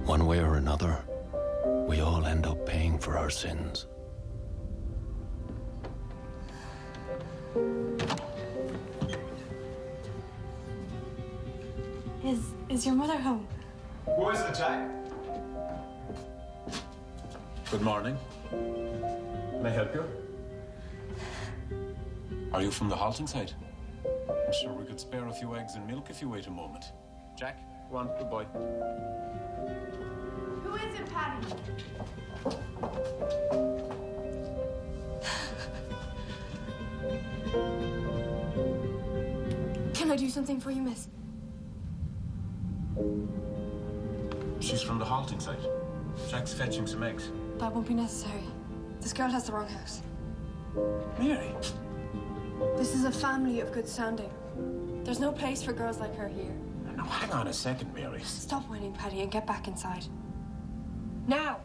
One way or another, we all end up paying for our sins. Is your mother home? Who is it, Jack? Good morning. Can I help you? Are you from the halting side? I'm sure we could spare a few eggs and milk if you wait a moment. Jack, go on, good boy. Who is it, Paddy? Can I do something for you, miss? She's from the halting site. Jack's fetching some eggs. That won't be necessary. This girl has the wrong house. Mary? This is a family of good standing. There's no place for girls like her here. Now, hang on a second, Mary. Stop whining, Paddy, and get back inside. Now!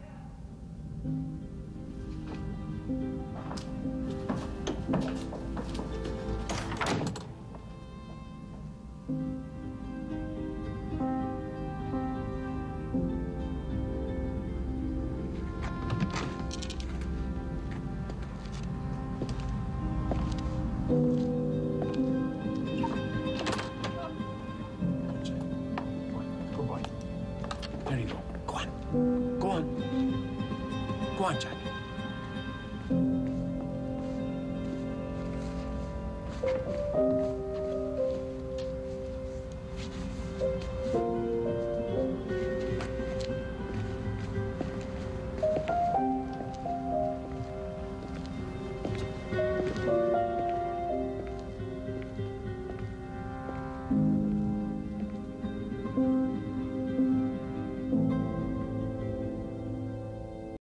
Good boy. There you go. Go on. Go on. Go on, Jack.